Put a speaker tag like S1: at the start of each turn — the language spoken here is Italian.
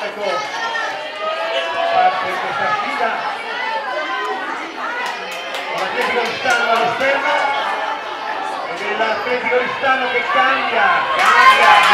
S1: ecco parte di questa sfida con l'Atletico Listano all'esterno ed è l'Atletico Listano che cambia